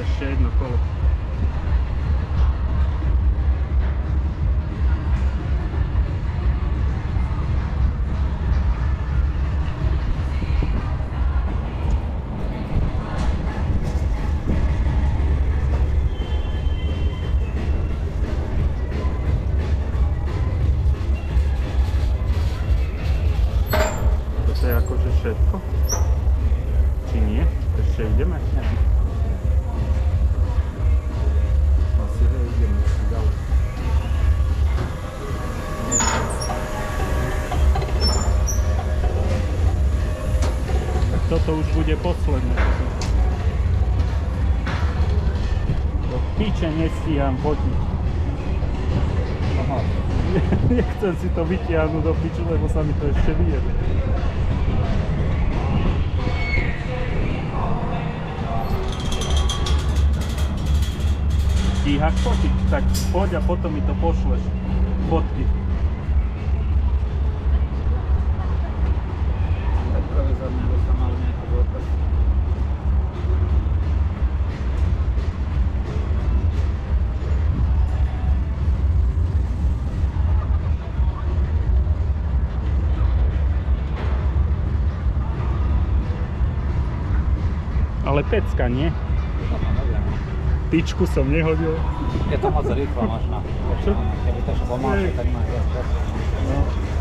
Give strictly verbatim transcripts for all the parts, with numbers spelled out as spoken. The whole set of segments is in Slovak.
ešte jedno kolo. Toto je akože všetko? Či nie? Ešte ideme? Asi hej, ideme ďalej. Tak toto už bude posledné. Do piče nestíham fotiť. Aha. Nechcem si to vytiahnuť do piču, lebo sa mi to ešte vyjede. Stíhaš fotiť? Tak poď a potom mi to pošleš. Fotky. Tak provizorne by som mal nejaký dôkaz. Ale pecka, nie? No, neviem. Tyčku som nehodil. Je to moc rýchlo možno. Čo? Keby to šlo pomalšie, tak má viac času. No.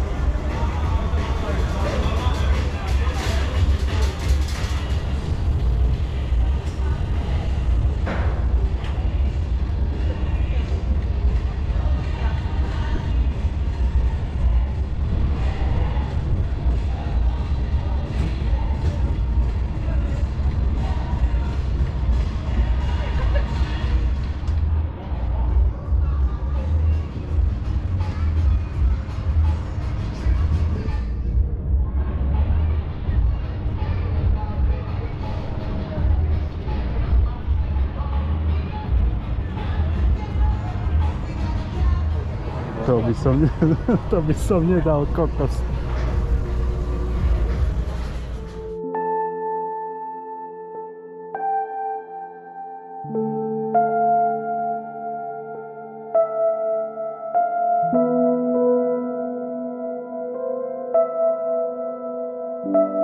To by som, to by som nedal kokos. Thank you.